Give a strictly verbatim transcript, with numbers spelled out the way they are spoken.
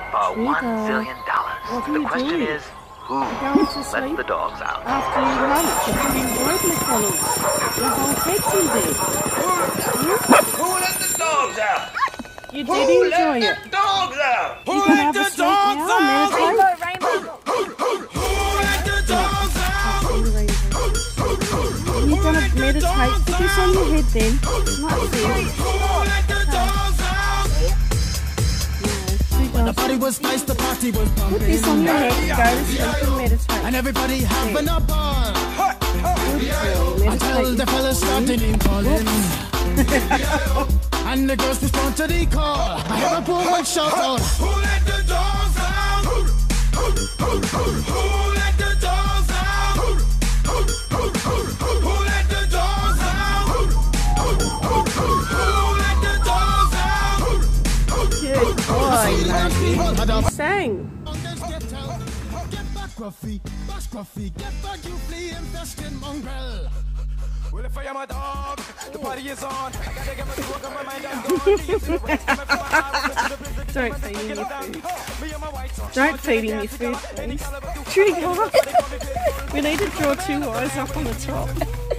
for one zillion dollars. What are The you question doing? is, who Going to let sleep the dogs out? after your lunch. You've enjoyed McDonald's. Your whole head's in bed. Who let the dogs out? You Who did enjoy let it. the dogs out? You're going to have a sleep now and meditate. Rainbow, Who let the dogs out? You're going to meditate. Put this on your head then. Not this. Who let the dogs out? No, The party was nice, the party was pumping. put this on your head, go to sleep and meditate. And everybody having a ball. Good boy, I tell the meditate. fellas starting in calling. And the girls respond to the call. I hear a poor one shout out. Who let the dogs out? Who let the dogs out? Who let the dogs out? Who let the dogs out? Good boy, Matthew. You sang. Get back, Gruffy. Bash, Gruffy. Get back, you flea infested mongrel. Well, if I am a dog, the party is on. I gotta get my smoke on my mind. I'm going. Don't feed him your food. Don't feed him your food, please. Trigger. We need to draw two eyes up on the top.